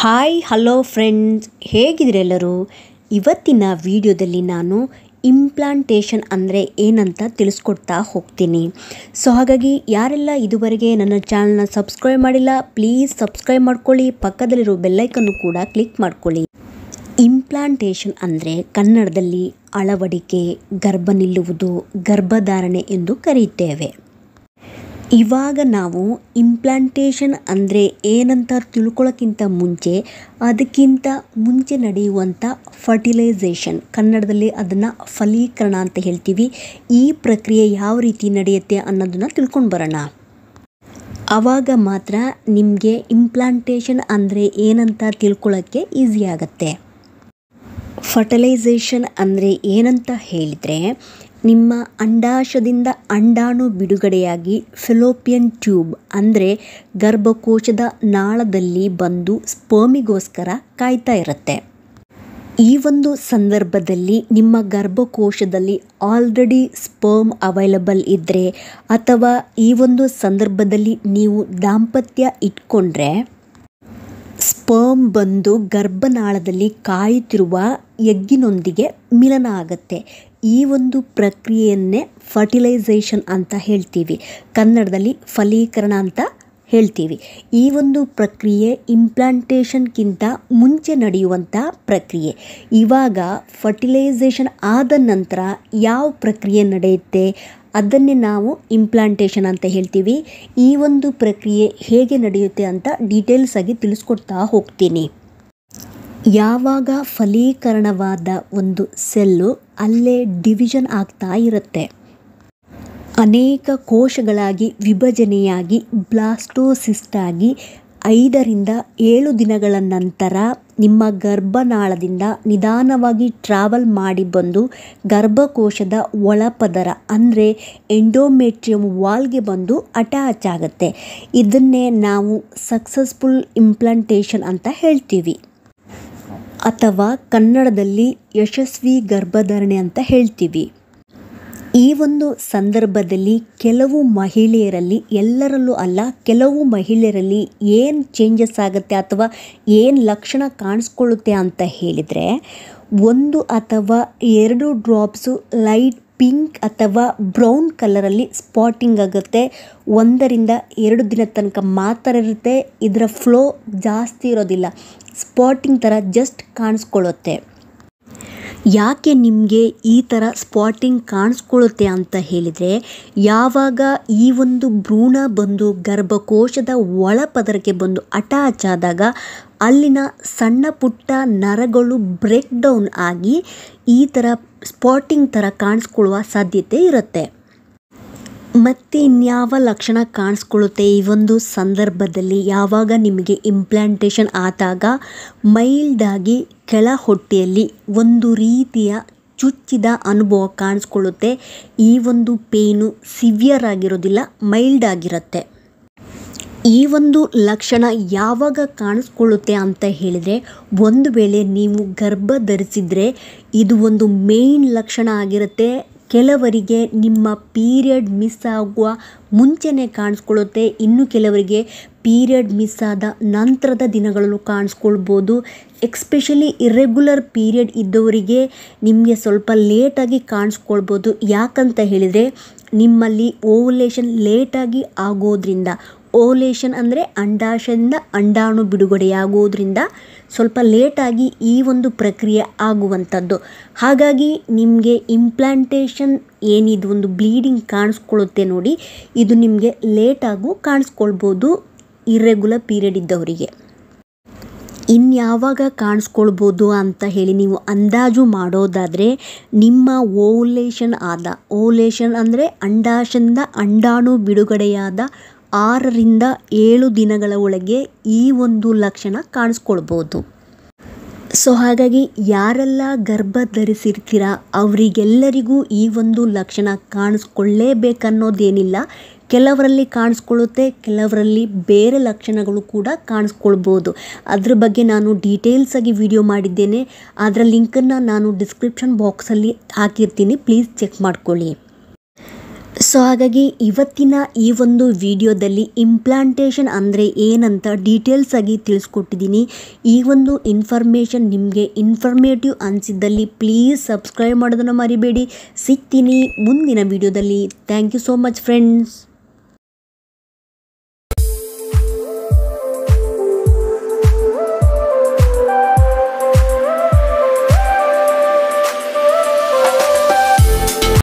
Hi hello friends, ಹೇಗಿದ್ದೀರೆಲ್ಲರೂ? ಇವತ್ತಿನ ವಿಡಿಯೋದಲ್ಲಿ ನಾನು ಇಂಪ್ಲಾಂಟೇಷನ್ ಅಂದರೆ ಏನಂತ ತಿಳಿಸ್ಕೊಡ್ತಾ ಹೋಗ್ತೀನಿ. ಹಾಗಾಗಿ ಯಾರೆಲ್ಲ ಇದುವರೆಗೆ ನನ್ನ ಚಾನಲ್ನ ಸಬ್ಸ್ಕ್ರೈಬ್ ಮಾಡಿಲ್ಲ, ಪ್ಲೀಸ್ ಸಬ್ಸ್ಕ್ರೈಬ್ ಮಾಡ್ಕೊಳ್ಳಿ. ಪಕ್ಕದಲ್ಲಿರೋ ಬೆಲ್ಲೈಕನ್ನು ಕೂಡ ಕ್ಲಿಕ್ ಮಾಡ್ಕೊಳ್ಳಿ. ಇಂಪ್ಲಾಂಟೇಷನ್ ಅಂದರೆ ಕನ್ನಡದಲ್ಲಿ ಅಳವಡಿಕೆ, ಗರ್ಭ ನಿಲ್ಲುವುದು, ಗರ್ಭಧಾರಣೆ ಎಂದು ಕರೆಯುತ್ತೇವೆ. ಇವಾಗ ನಾವು ಇಂಪ್ಲಾಂಟೇಷನ್ ಅಂದರೆ ಏನಂತ ತಿಳ್ಕೊಳ್ಳೋಕ್ಕಿಂತ ಅದಕ್ಕಿಂತ ಮುಂಚೆ ನಡೆಯುವಂಥ ಫರ್ಟಿಲೈಸೇಷನ್, ಕನ್ನಡದಲ್ಲಿ ಅದನ್ನು ಫಲೀಕರಣ ಅಂತ ಹೇಳ್ತೀವಿ. ಈ ಪ್ರಕ್ರಿಯೆ ಯಾವ ರೀತಿ ನಡೆಯುತ್ತೆ ಅನ್ನೋದನ್ನು ತಿಳ್ಕೊಂಡು ಬರೋಣ. ಆವಾಗ ಮಾತ್ರ ನಿಮಗೆ ಇಂಪ್ಲಾಂಟೇಷನ್ ಅಂದರೆ ಏನಂತ ತಿಳ್ಕೊಳ್ಳೋಕ್ಕೆ ಈಸಿ ಆಗುತ್ತೆ. ಫರ್ಟಿಲೈಸೇಷನ್ ಅಂದರೆ ಏನಂತ ಹೇಳಿದರೆ, ನಿಮ್ಮ ಅಂಡಾಶಯದಿಂದ ಅಂಡಾಣು ಬಿಡುಗಡೆಯಾಗಿ ಫೆಲೋಪಿಯನ್ ಟ್ಯೂಬ್ ಅಂದರೆ ಗರ್ಭಕೋಶದ ನಾಳದಲ್ಲಿ ಬಂದು ಸ್ಪರ್ಮಿಗೋಸ್ಕರ ಕಾಯ್ತಾ ಇರುತ್ತೆ. ಈ ಒಂದು ಸಂದರ್ಭದಲ್ಲಿ ನಿಮ್ಮ ಗರ್ಭಕೋಶದಲ್ಲಿ ಆಲ್ರೆಡಿ ಸ್ಪರ್ಮ್ ಅವೈಲಬಲ್ ಇದ್ದರೆ, ಅಥವಾ ಈ ಒಂದು ಸಂದರ್ಭದಲ್ಲಿ ನೀವು ದಾಂಪತ್ಯ ಇಟ್ಕೊಂಡ್ರೆ ಸ್ಪರ್ಮ್ ಬಂದು ಗರ್ಭನಾಳದಲ್ಲಿ ಕಾಯುತ್ತಿರುವ ಎಗ್ಗಿನೊಂದಿಗೆ ಮಿಲನ ಆಗುತ್ತೆ. ಈ ಒಂದು ಪ್ರಕ್ರಿಯೆಯನ್ನೇ ಫರ್ಟಿಲೈಸೇಷನ್ ಅಂತ ಹೇಳ್ತೀವಿ, ಕನ್ನಡದಲ್ಲಿ ಫಲೀಕರಣ ಅಂತ ಹೇಳ್ತೀವಿ. ಈ ಒಂದು ಪ್ರಕ್ರಿಯೆ ಇಂಪ್ಲಾಂಟೇಷನ್ಗಿಂತ ಮುಂಚೆ ನಡೆಯುವಂಥ ಪ್ರಕ್ರಿಯೆ. ಇವಾಗ ಫರ್ಟಿಲೈಸೇಷನ್ ಆದ ನಂತರ ಯಾವ ಪ್ರಕ್ರಿಯೆ ನಡೆಯುತ್ತೆ ಅದನ್ನೇ ನಾವು ಇಂಪ್ಲಾಂಟೇಷನ್ ಅಂತ ಹೇಳ್ತೀವಿ. ಈ ಒಂದು ಪ್ರಕ್ರಿಯೆ ಹೇಗೆ ನಡೆಯುತ್ತೆ ಅಂತ ಡೀಟೇಲ್ಸ್ ಆಗಿ ತಿಳಿಸ್ಕೊಡ್ತಾ ಹೋಗ್ತೀನಿ. ಯಾವಾಗ ಫಲೀಕರಣವಾದ ಒಂದು ಸೆಲ್ಲು ಅಲ್ಲೇ ಡಿವಿಷನ್ ಆಗ್ತಾ ಇರುತ್ತೆ, ಅನೇಕ ಕೋಶಗಳಾಗಿ ವಿಭಜನೆಯಾಗಿ ಬ್ಲಾಸ್ಟೋಸಿಸ್ಟ್ ಆಗಿ 5 ರಿಂದ 7 ದಿನಗಳ ನಂತರ ನಿಮ್ಮ ಗರ್ಭನಾಳದಿಂದ ನಿಧಾನವಾಗಿ ಟ್ರಾವೆಲ್ ಮಾಡಿ ಬಂದು ಗರ್ಭಕೋಶದ ಒಳಪದರ ಅಂದರೆ ಎಂಡೋಮೆಟ್ರಿಯಂ ವಾಲ್ಗೆ ಬಂದು ಅಟ್ಯಾಚ್ ಆಗುತ್ತೆ. ಇದನ್ನೇ ನಾವು ಸಕ್ಸಸ್ಫುಲ್ ಇಂಪ್ಲಾಂಟೇಷನ್ ಅಂತ ಹೇಳ್ತೀವಿ, ಅಥವಾ ಕನ್ನಡದಲ್ಲಿ ಯಶಸ್ವಿ ಗರ್ಭಧಾರಣೆ ಅಂತ ಹೇಳ್ತೀವಿ. ಈ ಒಂದು ಸಂದರ್ಭದಲ್ಲಿ ಕೆಲವು ಮಹಿಳೆಯರಲ್ಲಿ, ಎಲ್ಲರಲ್ಲೂ ಅಲ್ಲ, ಕೆಲವು ಮಹಿಳೆಯರಲ್ಲಿ ಏನು ಚೇಂಜಸ್ ಆಗುತ್ತೆ ಅಥವಾ ಏನು ಲಕ್ಷಣ ಕಾಣಿಸ್ಕೊಳ್ಳುತ್ತೆ ಅಂತ ಹೇಳಿದರೆ, 1 ಅಥವಾ 2 ಡ್ರಾಪ್ಸು ಲೈಟ್ ಪಿಂಕ್ ಅಥವಾ ಬ್ರೌನ್ ಕಲರಲ್ಲಿ ಸ್ಪಾಟಿಂಗ್ ಆಗುತ್ತೆ. 1 ರಿಂದ 2 ದಿನ ತನಕ ಮಾತ್ರ ಇರುತ್ತೆ. ಇದರ ಫ್ಲೋ ಜಾಸ್ತಿ ಇರೋದಿಲ್ಲ, ಸ್ಪಾಟಿಂಗ್ ಥರ ಜಸ್ಟ್ ಕಾಣಿಸ್ಕೊಳ್ಳುತ್ತೆ. ಯಾಕೆ ನಿಮಗೆ ಈ ಥರ ಸ್ಪಾಟಿಂಗ್ ಕಾಣಿಸ್ಕೊಳ್ಳುತ್ತೆ ಅಂತ ಹೇಳಿದರೆ, ಯಾವಾಗ ಈ ಒಂದು ಭ್ರೂಣ ಬಂದು ಗರ್ಭಕೋಶದ ಒಳಪದರಕ್ಕೆ ಬಂದು ಅಟ್ಯಾಚ್ ಆದಾಗ ಅಲ್ಲಿನ ಸಣ್ಣ ಪುಟ್ಟ ನರಗಳು ಬ್ರೇಕ್ ಡೌನ್ ಆಗಿ ಈ ಥರ ಸ್ಪಾಟಿಂಗ್ ಥರ ಕಾಣಿಸ್ಕೊಳ್ಳುವ ಸಾಧ್ಯತೆ ಇರುತ್ತೆ. ಮತ್ತು ಇನ್ಯಾವ ಲಕ್ಷಣ ಕಾಣಿಸ್ಕೊಳ್ಳುತ್ತೆ ಈ ಒಂದು ಸಂದರ್ಭದಲ್ಲಿ? ಯಾವಾಗ ನಿಮಗೆ ಇಂಪ್ಲಾಂಟೇಷನ್ ಆದಾಗ ಮೈಲ್ಡಾಗಿ ಕೆಳ ಹೊಟ್ಟೆಯಲ್ಲಿ ಒಂದು ರೀತಿಯ ಚುಚ್ಚಿದ ಅನುಭವ ಕಾಣಿಸ್ಕೊಳ್ಳುತ್ತೆ. ಈ ಒಂದು ಪೇನು ಸಿವಿಯರ್ ಆಗಿರೋದಿಲ್ಲ, ಮೈಲ್ಡ್ ಆಗಿರುತ್ತೆ. ಈ ಒಂದು ಲಕ್ಷಣ ಯಾವಾಗ ಕಾಣಿಸ್ಕೊಳ್ಳುತ್ತೆ ಅಂತ ಹೇಳಿದರೆ, ಒಂದು ವೇಳೆ ನೀವು ಗರ್ಭ ಧರಿಸಿದರೆ ಇದು ಒಂದು ಮೇನ್ ಲಕ್ಷಣ ಆಗಿರುತ್ತೆ. ಕೆಲವರಿಗೆ ನಿಮ್ಮ ಪೀರಿಯಡ್ ಮಿಸ್ ಆಗುವ ಮುಂಚೆನೇ ಕಾಣಿಸ್ಕೊಳ್ಳುತ್ತೆ, ಇನ್ನು ಕೆಲವರಿಗೆ ಪೀರಿಯಡ್ ಮಿಸ್ ಆದ ನಂತರದ ದಿನಗಳಲ್ಲೂ ಕಾಣಿಸ್ಕೊಳ್ಬೋದು. ಎಕ್ಸ್ಪೆಷಲಿ ಇರ್ರೆಗ್ಯುಲರ್ ಪೀರಿಯಡ್ ಇದ್ದವರಿಗೆ ನಿಮಗೆ ಸ್ವಲ್ಪ ಲೇಟಾಗಿ ಕಾಣಿಸ್ಕೊಳ್ಬೋದು. ಯಾಕಂತ ಹೇಳಿದರೆ, ನಿಮ್ಮಲ್ಲಿ ಓವುಲೇಷನ್ ಲೇಟಾಗಿ ಆಗೋದ್ರಿಂದ, ಓವುಲೇಷನ್ ಅಂದರೆ ಅಂಡಾಶಯದಿಂದ ಅಂಡಾಣು ಬಿಡುಗಡೆಯಾಗೋದ್ರಿಂದ ಸ್ವಲ್ಪ ಲೇಟಾಗಿ ಈ ಒಂದು ಪ್ರಕ್ರಿಯೆ ಆಗುವಂಥದ್ದು. ಹಾಗಾಗಿ ನಿಮಗೆ ಇಂಪ್ಲಾಂಟೇಷನ್ ಏನಿದು ಒಂದು ಬ್ಲೀಡಿಂಗ್ ಕಾಣಿಸ್ಕೊಳ್ಳುತ್ತೆ ನೋಡಿ, ಇದು ನಿಮಗೆ ಲೇಟಾಗೂ ಕಾಣಿಸ್ಕೊಳ್ಬೋದು ಇರ್ರೆಗ್ಯುಲರ್ ಪೀರಿಯಡ್ ಇದ್ದವರಿಗೆ. ಇನ್ಯಾವಾಗ ಕಾಣಿಸ್ಕೊಳ್ಬೋದು ಅಂತ ಹೇಳಿ ನೀವು ಅಂದಾಜು ಮಾಡೋದಾದರೆ, ನಿಮ್ಮ ಓವುಲೇಷನ್ ಅಂದರೆ ಅಂಡಾಶಯದಿಂದ ಅಂಡಾಣು ಬಿಡುಗಡೆಯಾದ 6 ರಿಂದ 7 ದಿನಗಳ ಒಳಗೆ ಈ ಒಂದು ಲಕ್ಷಣ ಕಾಣಿಸ್ಕೊಳ್ಬೋದು. ಹಾಗಾಗಿ ಯಾರೆಲ್ಲ ಗರ್ಭ ಧರಿಸಿರ್ತೀರ ಅವರಿಗೆಲ್ಲರಿಗೂ ಈ ಒಂದು ಲಕ್ಷಣ ಕಾಣಿಸ್ಕೊಳ್ಳೇಬೇಕನ್ನೋದೇನಿಲ್ಲ. ಕೆಲವರಲ್ಲಿ ಕಾಣಿಸ್ಕೊಳ್ಳುತ್ತೆ, ಕೆಲವರಲ್ಲಿ ಬೇರೆ ಲಕ್ಷಣಗಳು ಕೂಡ ಕಾಣಿಸ್ಕೊಳ್ಬೋದು. ಅದ್ರ ಬಗ್ಗೆ ನಾನು ಡೀಟೇಲ್ಸ್ ಆಗಿ ವಿಡಿಯೋ ಮಾಡಿದ್ದೇನೆ, ಅದರ ಲಿಂಕನ್ನು ನಾನು ಡಿಸ್ಕ್ರಿಪ್ಷನ್ ಬಾಕ್ಸಲ್ಲಿ ಹಾಕಿರ್ತೀನಿ, ಪ್ಲೀಸ್ ಚೆಕ್ ಮಾಡ್ಕೊಳ್ಳಿ. ಸೊ ಹಾಗಾಗಿ ಇವತ್ತಿನ ಈ ಒಂದು ವಿಡಿಯೋದಲ್ಲಿ ಇಂಪ್ಲಾಂಟೇಷನ್ ಅಂದರೆ ಏನಂತ ಡೀಟೇಲ್ಸ್ ಆಗಿ ತಿಳಿಸ್ಕೊಟ್ಟಿದ್ದೀನಿ. ಈ ಒಂದು ಇನ್ಫಾರ್ಮೇಷನ್ ನಿಮಗೆ ಇನ್ಫಾರ್ಮೇಟಿವ್ ಅನಿಸಿದ್ದಲ್ಲಿ ಪ್ಲೀಸ್ ಸಬ್ಸ್ಕ್ರೈಬ್ ಮಾಡೋದನ್ನು ಮರಿಬೇಡಿ. ಸಿಗ್ತೀನಿ ಮುಂದಿನ ವಿಡಿಯೋದಲ್ಲಿ. Thank you so much friends.